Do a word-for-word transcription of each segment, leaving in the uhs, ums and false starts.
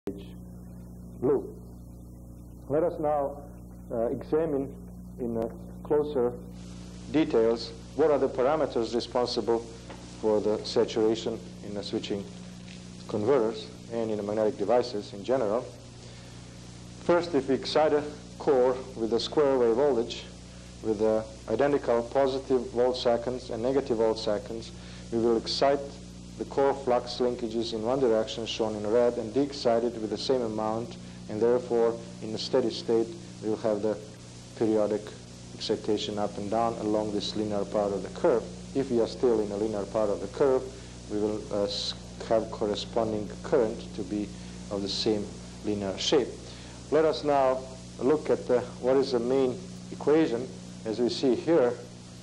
blue. Let us now uh, examine in uh, closer details what are the parameters responsible for the saturation in the switching converters and in the magnetic devices in general. First, if we excite a core with a square wave voltage with uh, identical positive volt seconds and negative volt seconds, we will excite the core flux linkages in one direction, shown in red, and de-excite it with the same amount, and therefore in a steady state we will have the periodic excitation up and down along this linear part of the curve. If we are still in a linear part of the curve, we will uh, have corresponding current to be of the same linear shape. Let us now look at the, what is the main equation. As we see here,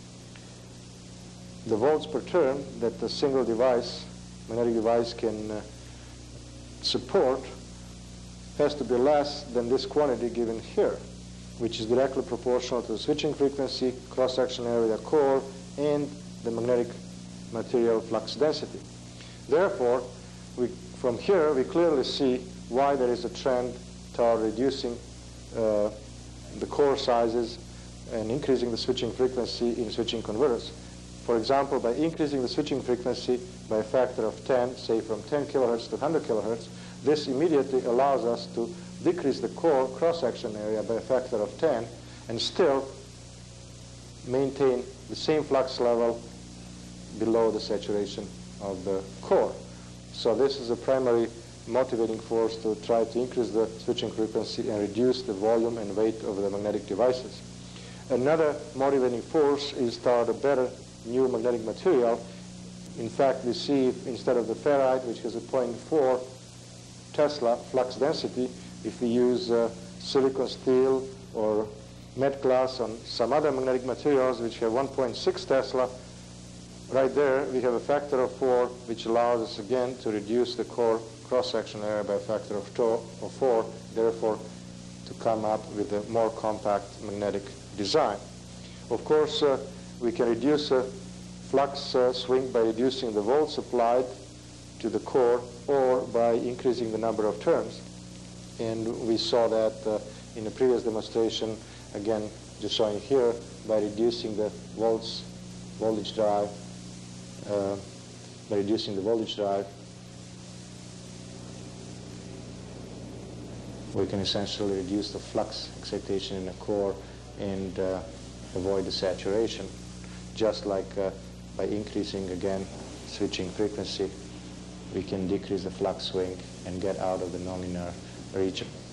the volts per turn that the single device, magnetic device, can uh, support has to be less than this quantity given here, which is directly proportional to the switching frequency, cross-section area core, and the magnetic material flux density. Therefore, we, from here we clearly see why there is a trend toward reducing uh, the core sizes and increasing the switching frequency in switching converters. For example, by increasing the switching frequency by a factor of ten, say from ten kilohertz to one hundred kilohertz, this immediately allows us to decrease the core cross-section area by a factor of ten and still maintain the same flux level below the saturation of the core. So this is a primary motivating force to try to increase the switching frequency and reduce the volume and weight of the magnetic devices. Another motivating force is toward a better new magnetic material. In fact, we see if instead of the ferrite, which has a zero point four Tesla flux density, if we use uh, silicon steel or met glass on some other magnetic materials which have one point six Tesla, right there we have a factor of four, which allows us again to reduce the core cross-section area by a factor of two or four, therefore to come up with a more compact magnetic design. Of course, uh, we can reduce a flux uh, swing by reducing the volts applied to the core or by increasing the number of turns. And we saw that uh, in the previous demonstration, again, just showing here, by reducing the volts, voltage drive, uh, by reducing the voltage drive, we can essentially reduce the flux excitation in the core and uh, avoid the saturation, just like uh, by increasing again switching frequency, we can decrease the flux swing and get out of the nonlinear region.